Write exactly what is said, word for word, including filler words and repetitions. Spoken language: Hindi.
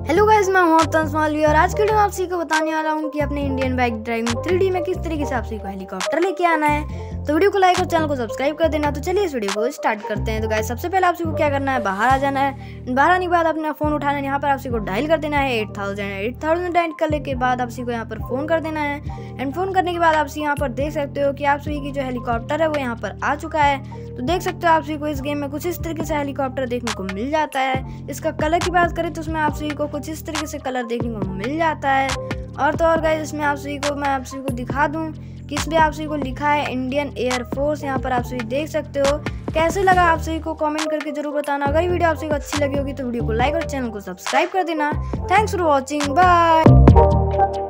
हेलो गाइस, मैं हूं तंसमालवी और आज के वीडियो में आप सभी को बताने वाला हूं कि अपने Indian bike driving three D में किस तरीके से आप सभी को हेलीकॉप्टर लेके आना है। तो वीडियो को लाइक और चैनल को सब्सक्राइब कर देना। तो चलिए इस वीडियो को स्टार्ट करते हैं। तो गाइस सबसे पहले आप सभी को क्या करना है, बाहर आ जाना है। बाहर आने के बाद अपना फोन उठाना है, यहाँ पर आप सभी को डायल कर देना है eight thousand eight thousand dial करने के बाद आप सभी को यहाँ पर फोन कर देना है। एंड फोन करने के बाद आप सभी यहाँ पर देख सकते हो कि आप सभी की जो हेलीकॉप्टर है वो यहाँ पर आ चुका है। तो देख सकते हो आप सभी को इस गेम में कुछ इस तरीके से हेलीकॉप्टर देखने को मिल जाता है। इसका कलर की बात करें तो उसमें आप सभी को कुछ इस तरीके से कलर देखने को मिल जाता है। और तो और गाइस इसमें आप सभी को मैं आप सभी को दिखा दूं कि इसमें आप सभी को लिखा है इंडियन एयरफोर्स। यहाँ पर आप सभी देख सकते हो। कैसे लगा आप सभी को कमेंट करके जरूर बताना। अगर ये वीडियो आप सभी को अच्छी लगी होगी तो वीडियो को लाइक और चैनल को सब्सक्राइब कर देना। Thanks for watching, bye.